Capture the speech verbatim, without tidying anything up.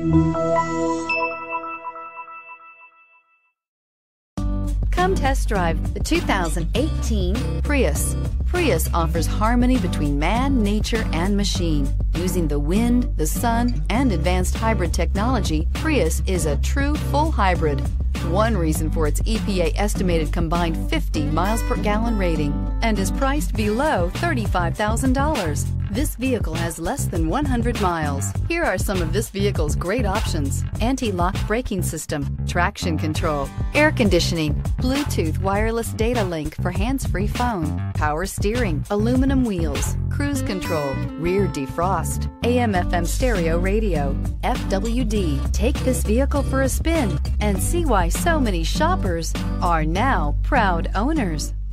Come test drive the two thousand eighteen Prius. Prius offers harmony between man, nature, and machine. Using the wind, the sun, and advanced hybrid technology, Prius is a true full hybrid. One reason for its E P A estimated combined fifty miles per gallon rating, and is priced below thirty-five thousand dollars. This vehicle has less than one hundred miles. Here are some of this vehicle's great options: anti-lock braking system, traction control, air conditioning, Bluetooth wireless data link for hands-free phone, power steering, aluminum wheels, cruise control, rear defrost, A M F M stereo radio, F W D. Take this vehicle for a spin and see why so many shoppers are now proud owners.